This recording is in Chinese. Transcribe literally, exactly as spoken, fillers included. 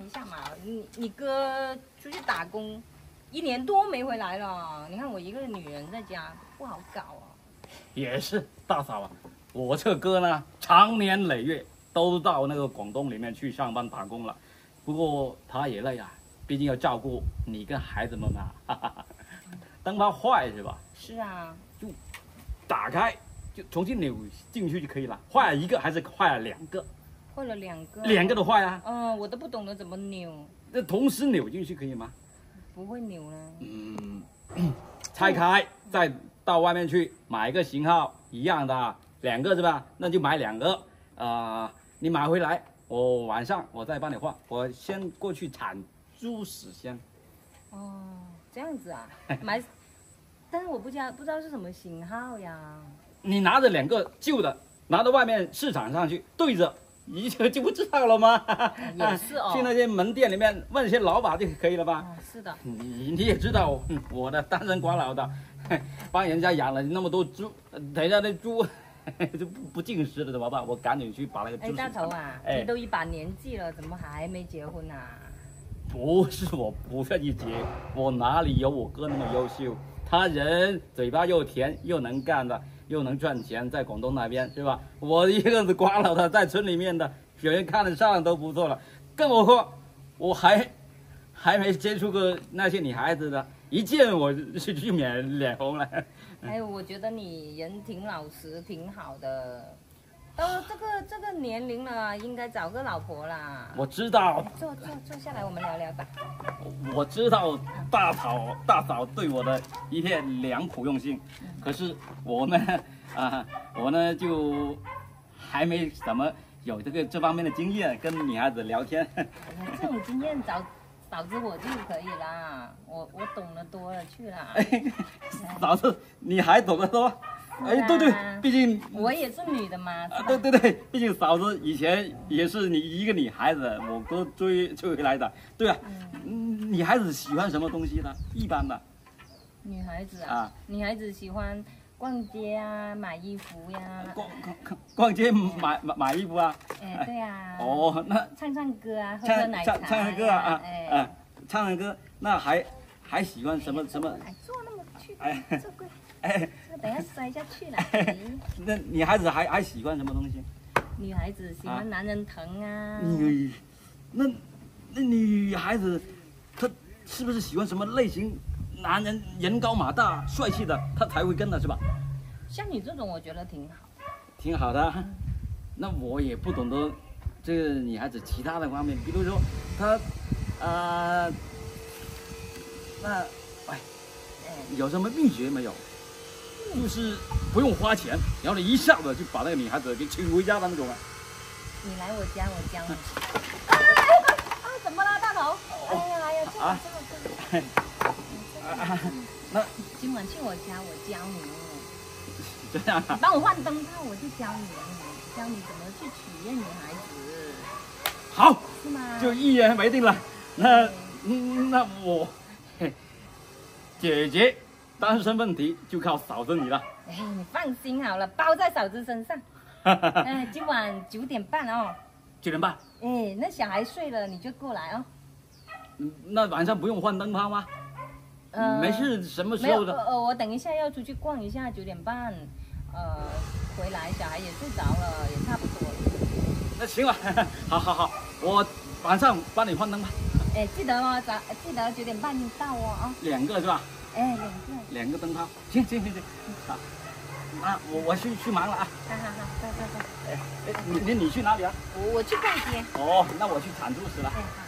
一下嘛，你你哥出去打工，一年多没回来了。你看我一个女人在家不好搞啊。 也是大嫂啊，我这哥呢，长年累月都到那个广东里面去上班打工了，不过他也累啊，毕竟要照顾你跟孩子们嘛。哈哈，灯泡坏是吧？ 是啊， 就打开，就重新扭进去就可以了。坏了一个还是坏了两个？ 坏了两个。 两个都坏啊。 嗯，我都不懂得怎么扭。 那同时扭进去可以吗？ 不会扭呢。 嗯，拆开再到外面去买一个型号一样的，两个是吧？那就买两个。啊、呃，你买回来，我晚上我再帮你换。我先过去铲猪屎先。 哦，这样子啊，买，但是我不知道不知道是什么型号呀。 你拿着两个旧的，拿到外面市场上去对着。一就就不知道了吗？ 也是哦。 去那些门店里面问一些老板就可以了吧？ 哦，是的。 你你也知道，我的单身寡佬的，帮人家养了那么多猪，等一下那猪就不不进食了怎么办？我赶紧去把那个猪。 哎，大头啊， 哎、 你都一把年纪了，怎么还没结婚啊？ 不是我不愿意结，我哪里有我哥那么优秀？他人嘴巴又甜又能干的。又能赚钱，在广东那边是吧？我一个寡佬的，在村里面的，别人看得上都不错了，更何况我还还没接触过那些女孩子的，一见我就就脸脸红了。 哎，我觉得你人挺老实，挺好的。到了这个这个年龄了，应该找个老婆啦。 我知道。 坐坐坐下来，我们聊聊吧。 我知道大嫂大嫂对我的一片良苦用心，可是我呢啊，我呢就还没怎么有这个这方面的经验，跟女孩子聊天。 哎呀，这种经验找嫂子我就可以啦，我我懂得多了去了。 哎，嫂子你还懂得多？哎，对对，毕竟我也是女的嘛。 啊，对对对，毕竟嫂子以前也是你一个女孩子，我哥追追回来的。对啊，嗯，女孩子喜欢什么东西呢？一般的。 女孩子啊， 啊女孩子喜欢逛街啊，买衣服呀。 逛逛逛街买买买衣服啊？ 哎，对啊。 哦，那唱唱歌啊，喝唱喝奶茶。 唱唱唱歌啊啊哎， 啊，唱唱歌，那还还喜欢什么什么？ 哎，坐那么去， 哎， 坐过来。 哎， 等下摔下去了。 那女孩子还还喜欢什么东西？ 女孩子喜欢男人疼啊。 你那那女孩子，她是不是喜欢什么类型？男人人高马大、帅气的，她才会跟的是吧？ 像你这种，我觉得挺好。 挺好的。那我也不懂得这个女孩子其他的方面，比如说她，呃，那哎，有什么秘诀没有？就是不用花钱，然后你一下子就把那个女孩子给娶回家的那种啊。 你来我家，我教你。哎啊！怎么了，大头？哎呀哎呀， 啊这个这个。 啊，那今晚去我家，我教你。 这样啊？ 你帮我换灯泡，我就教你，教你怎么去取悦女孩子。 好， 是吗？ 就一言为定了。那嗯，那我，嘿，姐姐单身问题就靠嫂子你了。 哎，你放心好了，包在嫂子身上。哎，今晚九点半哦。 九点半。 哎，那小孩睡了你就过来哦。 嗯，那晚上不用换灯泡吗？呃，没事，什么时候的？ 呃，我等一下要出去逛一下，九点半，呃，回来小孩也睡着了，也差不多了。 那行了，好好好，我晚上帮你换灯吧。 哎，记得哦，早记得九点半到哦啊。 两个是吧？ 哎，两个。 两个灯泡，行行行行，好，那我我去去忙了啊。 好好好，走走走。 哎哎，你你你去哪里啊？ 我我去逛街。 哦，那我去铲猪屎了。 哎好。